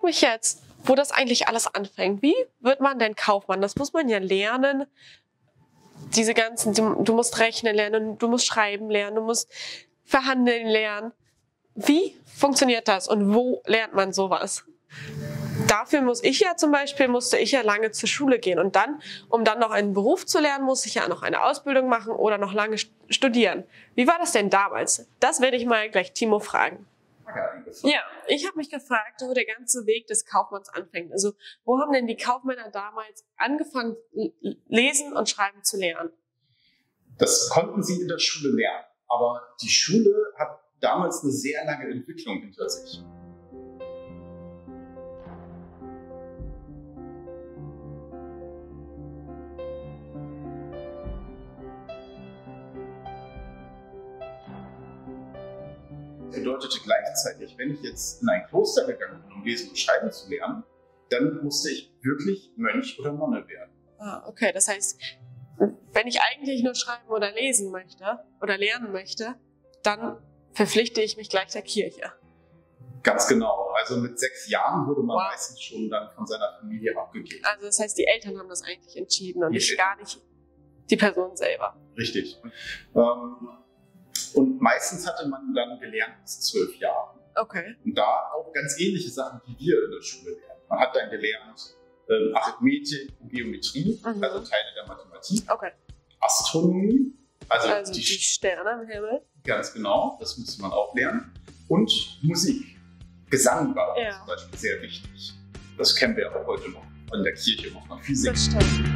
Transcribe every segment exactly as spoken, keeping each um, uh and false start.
mich jetzt, wo das eigentlich alles anfängt. Wie wird man denn Kaufmann? Das muss man ja lernen. Diese ganzen, du, du musst rechnen lernen, du musst schreiben lernen, du musst verhandeln lernen. Wie funktioniert das und wo lernt man sowas? Dafür muss ich ja zum Beispiel, musste ich ja lange zur Schule gehen und dann, um dann noch einen Beruf zu lernen, muss ich ja noch eine Ausbildung machen oder noch lange studieren. Wie war das denn damals? Das werde ich mal gleich Timo fragen. Ja, ich habe mich gefragt, wo der ganze Weg des Kaufmanns anfängt. Also, wo haben denn die Kaufmänner damals angefangen, lesen und schreiben zu lernen? Das konnten sie in der Schule lernen, aber die Schule hat damals eine sehr lange Entwicklung hinter sich. Bedeutete gleichzeitig, wenn ich jetzt in ein Kloster gegangen bin, um Lesen und Schreiben zu lernen, dann musste ich wirklich Mönch oder Nonne werden. Ah, okay, das heißt, wenn ich eigentlich nur schreiben oder lesen möchte oder lernen möchte, dann verpflichte ich mich gleich der Kirche. Ganz genau. Also mit sechs Jahren wurde man wow. meistens schon dann von seiner Familie abgegeben. Also das heißt, die Eltern haben das eigentlich entschieden und die nicht gar nicht die Person selber. Richtig. Ähm, Und meistens hatte man dann gelernt bis zwölf Jahren. Okay. Und da auch ganz ähnliche Sachen, wie wir in der Schule lernen. Man hat dann gelernt ähm, Arithmetik und Geometrie, mhm. also Teile der Mathematik. Okay. Astronomie, also, also die, die Sterne im Himmel. Ganz genau, das musste man auch lernen. Und Musik. Gesang war ja. zum Beispiel sehr wichtig. Das kennen wir auch heute noch. In der Kirche muss man viel singen. Das stimmt.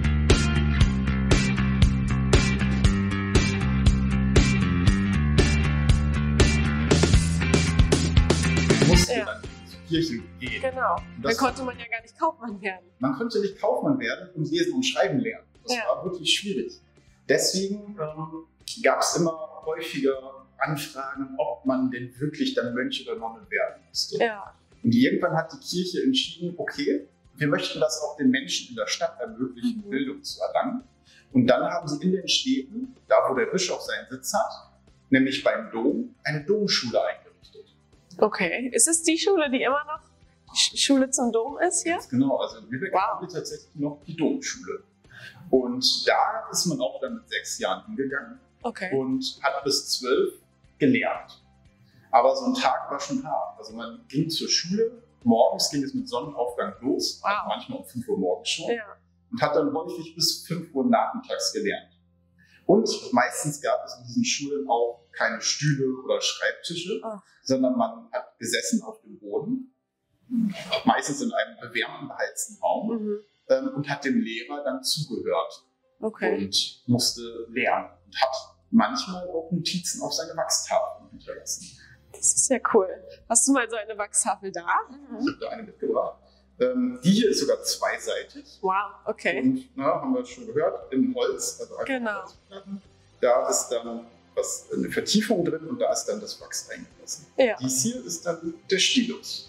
Musste ja. dann zur Kirche gehen. Genau. Dann konnte man ja gar nicht Kaufmann werden. Man konnte nicht Kaufmann werden und lesen und schreiben lernen. Das ja. war wirklich schwierig. Deswegen ähm, gab es immer häufiger Anfragen, ob man denn wirklich dann Mönch oder Nonne werden musste. Ja. Und irgendwann hat die Kirche entschieden, okay, wir möchten das auch den Menschen in der Stadt ermöglichen, mhm. Bildung zu erlangen. Und dann haben sie in den Städten, da wo der Bischof seinen Sitz hat, nämlich beim Dom, eine Domschule eingerichtet. Okay, ist es die Schule, die immer noch die Schule zum Dom ist hier? Ganz genau, also in Lübeck wow. haben wir tatsächlich noch die Domschule. Und da ist man auch dann mit sechs Jahren hingegangen okay. und hat bis zwölf gelernt. Aber so ein Tag war schon hart. Also man ging zur Schule, morgens ging es mit Sonnenaufgang los, wow. also manchmal um fünf Uhr morgens schon, ja. und hat dann häufig bis fünf Uhr nachmittags gelernt. Und meistens gab es in diesen Schulen auch keine Stühle oder Schreibtische, oh. sondern man hat gesessen auf dem Boden, meistens in einem bewärmten, beheizten Raum, mhm. ähm, und hat dem Lehrer dann zugehört okay. und musste lernen und hat manchmal auch Notizen auf seine Wachstafel hinterlassen. Das ist ja cool. Hast du mal so eine Wachstafel da? Ich habe da eine mitgebracht. Ähm, die hier ist sogar zweiseitig. Wow, okay. Und, na, haben wir schon gehört, in Holz, also genau. Holzplatten. Da ist dann was, eine Vertiefung drin und da ist dann das Wachs eingelassen. Ja. Dies hier ist dann der Stilus.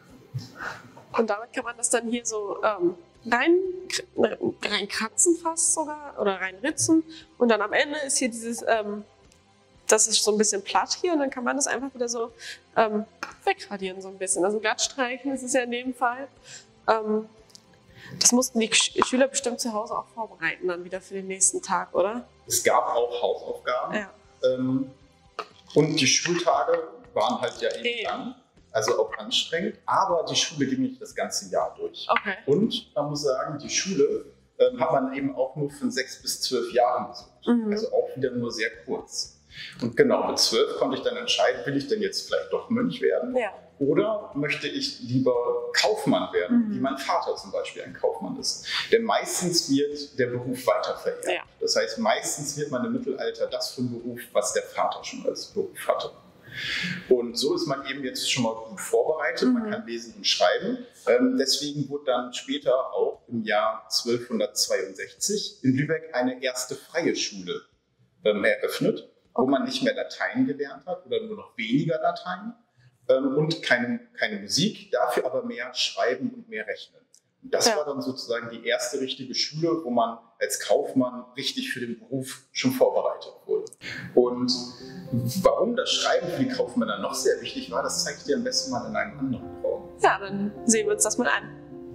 Und damit kann man das dann hier so ähm, rein, reinkratzen fast sogar oder reinritzen. Und dann am Ende ist hier dieses, ähm, das ist so ein bisschen platt hier und dann kann man das einfach wieder so ähm, wegradieren so ein bisschen. Also glatt streichen ist es ja in dem Fall. Ähm, das mussten die Schüler bestimmt zu Hause auch vorbereiten dann wieder für den nächsten Tag, oder? Es gab auch Hausaufgaben. Ja. Ähm, und die Schultage waren halt ja eben ja. lang, also auch anstrengend. Aber die Schule ging nicht das ganze Jahr durch. Okay. Und man muss sagen, die Schule ähm, hat man eben auch nur von sechs bis zwölf Jahren besucht. Mhm. Also auch wieder nur sehr kurz. Und genau, mit zwölf konnte ich dann entscheiden, will ich denn jetzt vielleicht doch Mönch werden? Ja. Oder möchte ich lieber Kaufmann werden, mhm. wie mein Vater zum Beispiel ein Kaufmann ist. Denn meistens wird der Beruf weitervererbt. Ja. Das heißt, meistens wird man im Mittelalter das für einen Beruf, was der Vater schon als Beruf hatte. Und so ist man eben jetzt schon mal gut vorbereitet, mhm. man kann lesen und schreiben. Ähm, deswegen wurde dann später auch im Jahr zwölfhundertzweiundsechzig in Lübeck eine erste freie Schule ähm, eröffnet, wo man nicht mehr Latein gelernt hat oder nur noch weniger Latein ähm, und keine, keine Musik, dafür aber mehr Schreiben und mehr Rechnen. Und das ja. war dann sozusagen die erste richtige Schule, wo man als Kaufmann richtig für den Beruf schon vorbereitet wurde. Und warum das Schreiben für die Kaufmänner noch sehr wichtig war, das zeige ich dir am besten mal in einem anderen Raum. Ja, dann sehen wir uns das mal an.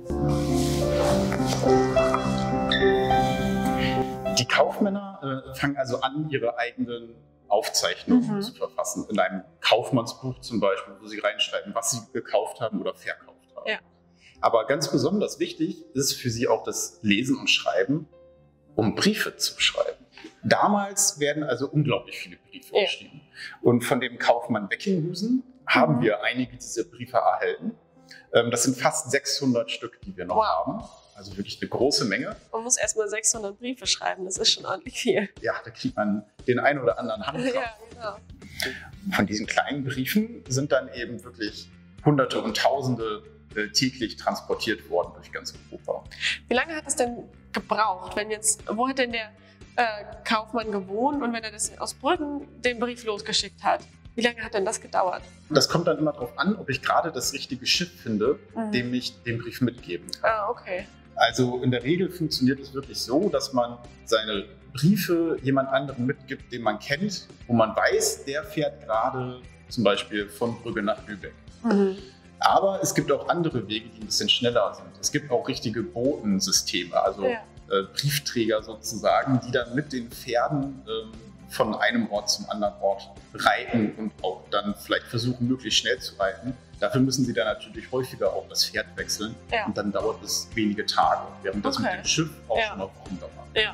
Die Kaufmänner äh, fangen also an, ihre eigenen Aufzeichnungen mhm. zu verfassen. In einem Kaufmannsbuch zum Beispiel, wo sie reinschreiben, was sie gekauft haben oder verkauft haben. Ja. Aber ganz besonders wichtig ist für sie auch das Lesen und Schreiben, um Briefe zu schreiben. Damals werden also unglaublich viele Briefe ja. geschrieben. Und von dem Kaufmann Weckinghusen mhm. haben wir einige dieser Briefe erhalten. Das sind fast sechshundert Stück, die wir noch wow. haben. Also wirklich eine große Menge. Man muss erst mal sechshundert Briefe schreiben, das ist schon ordentlich viel. Ja, da kriegt man den einen oder anderen Handkraft. Ja, genau. Von diesen kleinen Briefen sind dann eben wirklich Hunderte und Tausende äh, täglich transportiert worden durch ganz Europa. Wie lange hat es denn gebraucht, wenn jetzt, wo hat denn der äh, Kaufmann gewohnt und wenn er das aus Brüggen den Brief losgeschickt hat? Wie lange hat denn das gedauert? Das kommt dann immer darauf an, ob ich gerade das richtige Schiff finde, mhm. dem ich den Brief mitgeben kann. Ah, okay. Also in der Regel funktioniert es wirklich so, dass man seine Briefe jemand anderem mitgibt, den man kennt, wo man weiß, der fährt gerade zum Beispiel von Brügge nach Lübeck. Mhm. Aber es gibt auch andere Wege, die ein bisschen schneller sind. Es gibt auch richtige Botensysteme, also ja. äh, Briefträger sozusagen, die dann mit den Pferden ähm, von einem Ort zum anderen Ort reiten und auch dann vielleicht versuchen, möglichst schnell zu reiten. Dafür müssen sie dann natürlich häufiger auch das Pferd wechseln ja. und dann dauert es wenige Tage, während das okay. mit dem Schiff auch ja. schon noch Wochen dauert. Ja.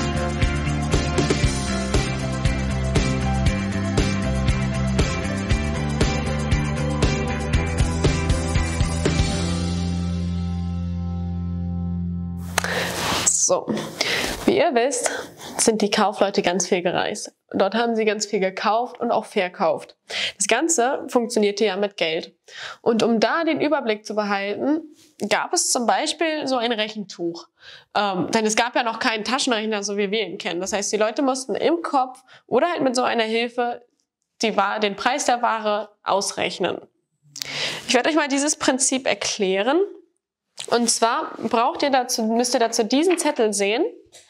So, wie ihr wisst, sind die Kaufleute ganz viel gereist. Dort haben sie ganz viel gekauft und auch verkauft. Das Ganze funktionierte ja mit Geld. Und um da den Überblick zu behalten, gab es zum Beispiel so ein Rechentuch. Ähm, denn es gab ja noch keinen Taschenrechner, so wie wir ihn kennen. Das heißt, die Leute mussten im Kopf oder halt mit so einer Hilfe die Ware, den Preis der Ware ausrechnen. Ich werde euch mal dieses Prinzip erklären. Und zwar braucht ihr dazu, müsst ihr dazu diesen Zettel sehen.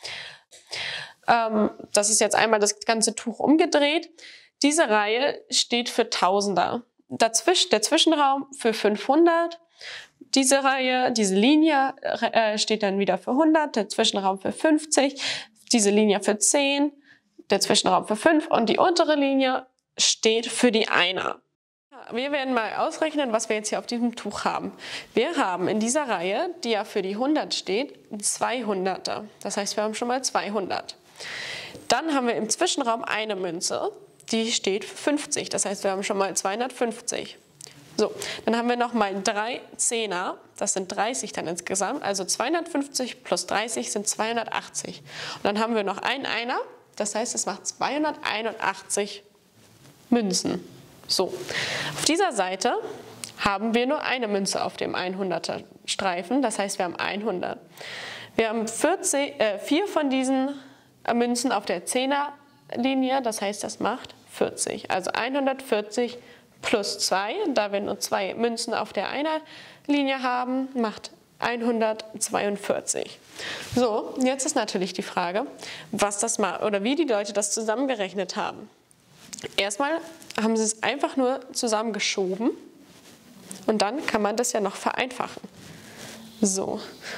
Ähm, das ist jetzt einmal das ganze Tuch umgedreht. Diese Reihe steht für Tausender. Dazwischen, der Zwischenraum für fünfhundert. Diese Reihe, diese Linie äh, steht dann wieder für hundert, der Zwischenraum für fünfzig, diese Linie für zehn, der Zwischenraum für fünf und die untere Linie steht für die Einer. Wir werden mal ausrechnen, was wir jetzt hier auf diesem Tuch haben. Wir haben in dieser Reihe, die ja für die hundert steht, zweihunderter. Das heißt, wir haben schon mal zweihundert. Dann haben wir im Zwischenraum eine Münze, die steht für fünfzig. Das heißt, wir haben schon mal zweihundertfünfzig. So, dann haben wir noch mal drei Zehner, das sind dreißig dann insgesamt. Also zweihundertfünfzig plus dreißig sind zweihundertachtzig. Und dann haben wir noch einen Einer, das heißt, es macht zweihunderteinundachtzig Münzen. So, auf dieser Seite haben wir nur eine Münze auf dem hunderter Streifen, das heißt, wir haben hundert. Wir haben vierzig, äh, vier von diesen Münzen auf der zehner Linie, das heißt, das macht vierzig. Also hundertvierzig plus zwei, da wir nur zwei Münzen auf der einer Linie haben, macht hundertzweiundvierzig. So, jetzt ist natürlich die Frage, was das mal oder wie die Leute das zusammengerechnet haben. Erstmal haben sie es einfach nur zusammengeschoben und dann kann man das ja noch vereinfachen. So.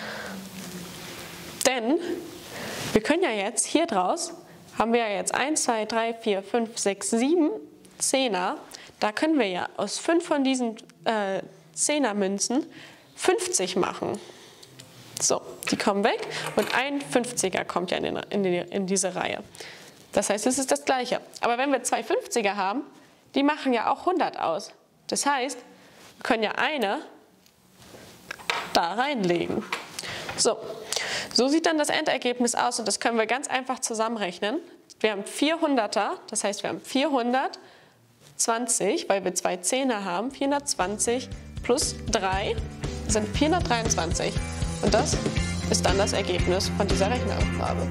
Denn wir können ja jetzt hier draus, haben wir ja jetzt eins, zwei, drei, vier, fünf, sechs, sieben Zehner. Da können wir ja aus fünf von diesen äh, Zehnermünzen fünfzig machen. So, die kommen weg und ein fünfziger kommt ja in, den, in, die, in diese Reihe. Das heißt, es ist das Gleiche. Aber wenn wir zwei fünfziger haben, die machen ja auch hundert aus. Das heißt, wir können ja eine da reinlegen. So, so sieht dann das Endergebnis aus und das können wir ganz einfach zusammenrechnen. Wir haben vierhunderter, das heißt, wir haben vierhundertzwanzig, weil wir zwei Zehner haben. vierhundertzwanzig plus drei sind vierhundertdreiundzwanzig. Und das ist dann das Ergebnis von dieser Rechenaufgabe.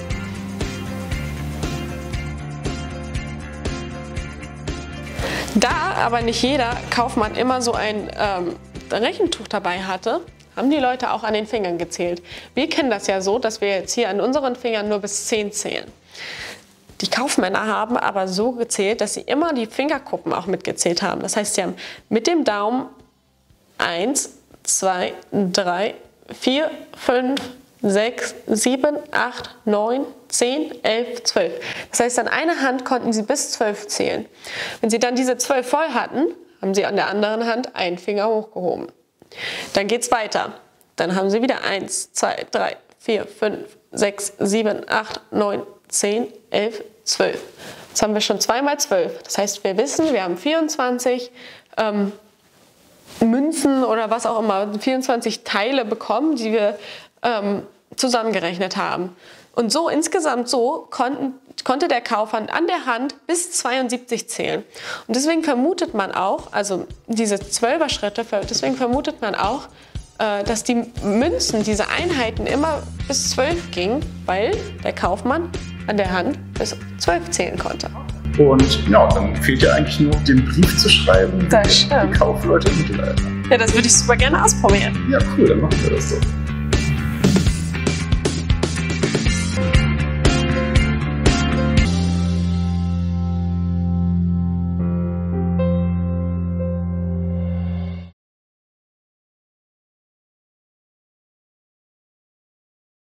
Da aber nicht jeder Kaufmann immer so ein ähm, Rechentuch dabei hatte, haben die Leute auch an den Fingern gezählt. Wir kennen das ja so, dass wir jetzt hier an unseren Fingern nur bis zehn zählen. Die Kaufmänner haben aber so gezählt, dass sie immer die Fingerkuppen auch mitgezählt haben. Das heißt, sie haben mit dem Daumen eins, zwei, drei, vier, fünf, sechs, sieben, acht, neun, zehn, elf, zwölf. Das heißt, an einer Hand konnten sie bis zwölf zählen. Wenn sie dann diese zwölf voll hatten, haben sie an der anderen Hand einen Finger hochgehoben. Dann geht es weiter. Dann haben sie wieder eins, zwei, drei, vier, fünf, sechs, sieben, acht, neun, zehn, elf, zwölf. Jetzt haben wir schon zwei mal zwölf. Das heißt, wir wissen, wir haben vierundzwanzig ähm, Münzen oder was auch immer, vierundzwanzig Teile bekommen, die wir ähm, zusammengerechnet haben. Und so insgesamt so konnten, konnte der Kaufmann an der Hand bis zweiundsiebzig zählen. Und deswegen vermutet man auch, also diese Zwölfer-Schritte, deswegen vermutet man auch, äh, dass die Münzen, diese Einheiten immer bis zwölf gingen, weil der Kaufmann an der Hand bis zwölf zählen konnte. Und ja, dann fehlt ja eigentlich nur noch den Brief zu schreiben. Das stimmt. Die Kaufleute im Mittelalter. Ja, das würde ich super gerne ausprobieren. Ja, cool, dann machen wir das doch.